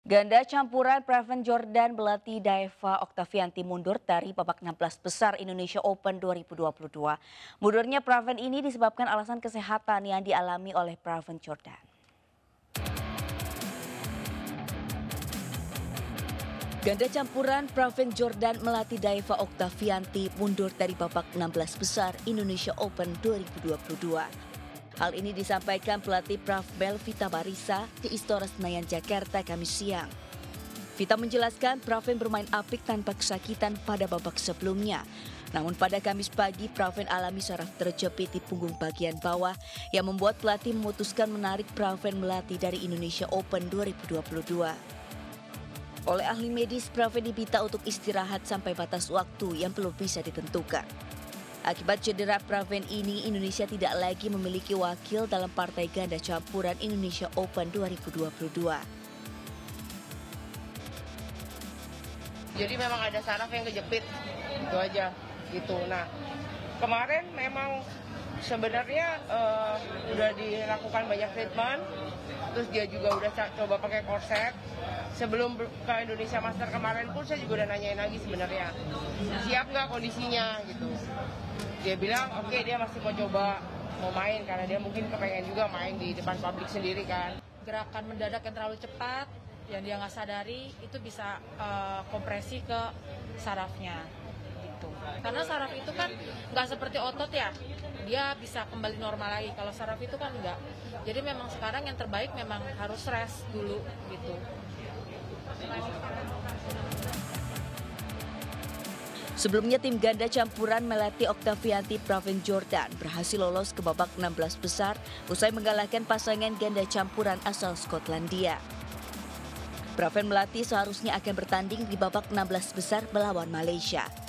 Ganda campuran Praven Jordan melatih Daeva Oktavianti mundur dari babak 16 besar Indonesia Open 2022. Mundurnya Praven ini disebabkan alasan kesehatan yang dialami oleh Praven Jordan. Ganda campuran Praven Jordan melatih Daeva Oktavianti mundur dari babak 16 besar Indonesia Open 2022. Hal ini disampaikan pelatih Pravbel Vita Barisa di Istora Senayan, Jakarta, Kamis siang. Vita menjelaskan Praven bermain apik tanpa kesakitan pada babak sebelumnya. Namun pada Kamis pagi Praven alami saraf terjepit di punggung bagian bawah yang membuat pelatih memutuskan menarik Praven melatih dari Indonesia Open 2022. Oleh ahli medis, Praven diminta untuk istirahat sampai batas waktu yang belum bisa ditentukan. Akibat cedera Praven ini, Indonesia tidak lagi memiliki wakil dalam partai ganda campuran Indonesia Open 2022. Jadi memang ada saraf yang kejepit, itu aja gitu. Nah, kemarin memang sebenarnya udah dilakukan banyak treatment, terus dia juga udah coba pakai korset. Sebelum ke Indonesia Master kemarin pun saya juga udah nanyain lagi sebenarnya siap nggak kondisinya gitu. Dia bilang oke, dia masih mau coba mau main karena dia mungkin kepengen juga main di depan publik sendiri kan. Gerakan mendadak yang terlalu cepat yang dia nggak sadari itu bisa kompresi ke sarafnya gitu. Karena saraf itu kan nggak seperti otot ya, dia bisa kembali normal lagi. Kalau saraf itu kan enggak. Jadi memang sekarang yang terbaik memang harus rest dulu gitu. Sebelumnya tim ganda campuran melatih Oktavianti Praven Jordan berhasil lolos ke babak 16 besar usai mengalahkan pasangan ganda campuran asal Skotlandia. Praven Melati seharusnya akan bertanding di babak 16 besar melawan Malaysia.